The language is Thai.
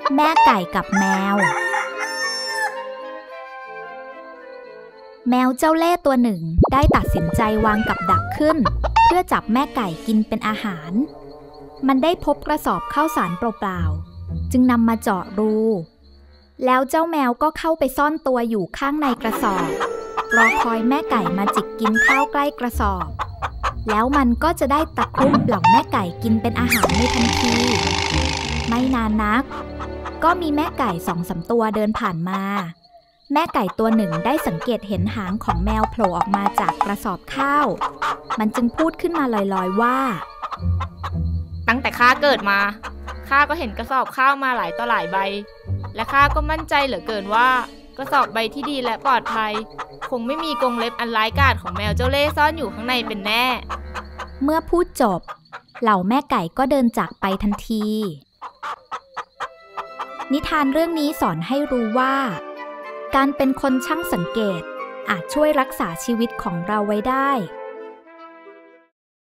แม่ไก่กับแมวแมวเจ้าเล่ห์ตัวหนึ่งได้ตัดสินใจวางกับดักขึ้นเพื่อจับแม่ไก่กินเป็นอาหารมันได้พบกระสอบข้าวสารเปล่าๆจึงนำมาเจาะรูแล้วเจ้าแมวก็เข้าไปซ่อนตัวอยู่ข้างในกระสอบรอคอยแม่ไก่มาจิกกินข้าวใกล้กระสอบแล้วมันก็จะได้ตะครุบเหล่าแม่ไก่กินเป็นอาหารในทันทีไม่นานนักก็มีแม่ไก่2-3 ตัวเดินผ่านมาแม่ไก่ตัวหนึ่งได้สังเกตเห็นหางของแมวโผล่ออกมาจากกระสอบข้าวมันจึงพูดขึ้นมาลอยๆว่าตั้งแต่ข้าเกิดมาข้าก็เห็นกระสอบข้าวมาหลายต่อหลายใบและข้าก็มั่นใจเหลือเกินว่ากระสอบใบที่ดีและปลอดภัยคงไม่มีกรงเล็บอันร้ายกาจของแมวเจ้าเล่ห์ซ่อนอยู่ข้างในเป็นแน่เมื่อพูดจบเหล่าแม่ไก่ก็เดินจากไปทันทีนิทานเรื่องนี้สอนให้รู้ว่าการเป็นคนช่างสังเกตอาจช่วยรักษาชีวิตของเราไว้ได้